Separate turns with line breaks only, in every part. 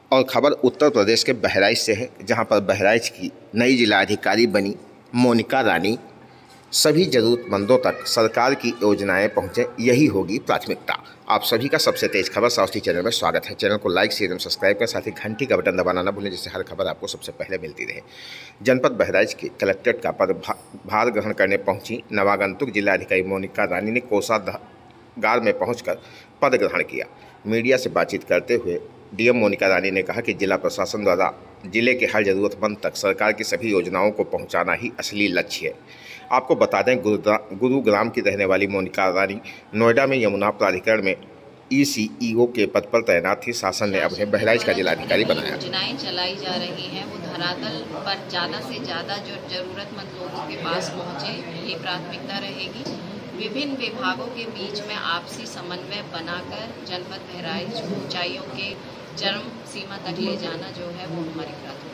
और खबर उत्तर प्रदेश के बहराइच से है, जहां पर बहराइच की नई जिलाधिकारी बनी मोनिका रानी। सभी ज़रूरतमंदों तक सरकार की योजनाएं पहुंचे, यही होगी प्राथमिकता। आप सभी का सबसे तेज खबर साउथी चैनल में स्वागत है। चैनल को लाइक शेयर एवं सब्सक्राइब कर, साथ ही घंटी का बटन दबाना न भूलें, जिससे हर खबर आपको सबसे पहले मिलती रहे। जनपद बहराइच के कलेक्ट्रेट का पदभार ग्रहण करने पहुंची नवागंतुक जिलाधिकारी मोनिका रानी ने कोषागार में पहुंचकर पद ग्रहण किया। मीडिया से बातचीत करते हुए डीएम मोनिका रानी ने कहा कि जिला प्रशासन द्वारा जिले के हर जरूरतमंद तक सरकार की सभी योजनाओं को पहुंचाना ही असली लक्ष्य है। आपको बता दें, गुरुग्राम की रहने वाली मोनिका रानी नोएडा में यमुना प्राधिकरण में ईसीईओ के पद पर तैनात थी। शासन ने उन्हें बहराइच का जिलाधिकारी बनाया।
योजनाएं चलाई जा रही हैं वो धरातल पर ज़्यादा से ज़्यादा जो जरूरतमंद लोगों के पास पहुँचे, ये प्राथमिकता रहेगी। विभिन्न विभागों के बीच में आपसी समन्वय बनाकर जनपद बहराइच ऊंचाइयों के चरम सीमा तक ले जाना जो है वो हमारी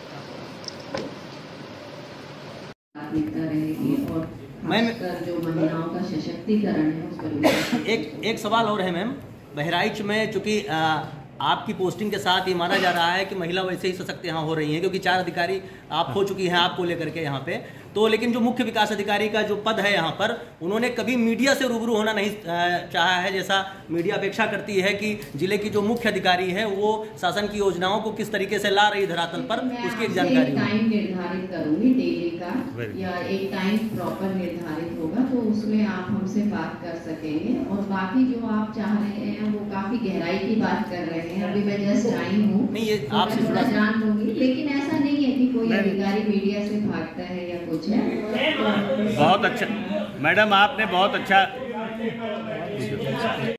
प्राथमिकता रहेगी। और खासकर जो महिलाओं का सशक्तिकरण है उस पर
एक सवाल और है मैम। बहराइच में चूंकि आपकी पोस्टिंग के साथ ये माना जा रहा है कि महिला वैसे ही सशक्त यहाँ हो रही हैं, क्योंकि 4 अधिकारी आप हो चुकी हैं आपको लेकर के यहाँ पे। तो लेकिन जो मुख्य विकास अधिकारी का जो पद है यहाँ पर, उन्होंने कभी मीडिया से रूबरू होना नहीं चाहा है, जैसा मीडिया अपेक्षा करती है कि जिले की जो मुख्य अधिकारी है वो शासन की योजनाओं को किस तरीके से ला रही धरातल पर, उसकी एक जानकारी।
टाइम निर्धारित करूंगी डेली का, या एक टाइम प्रॉपर निर्धारित होगा तो उसमें आप हमसे बात कर सकेंगे। और बाकी जो आप चाह रहे हैं वो काफी गहराई की बात कर रहे हैं। अभी मैं जस्ट आई हूँ,
नहीं ये आपसे
थोड़ा जान लूंगी, लेकिन ऐसा नहीं है कि कोई अधिकारी मीडिया से भागता है या कुछ है।
बहुत अच्छा मैडम, आपने बहुत अच्छा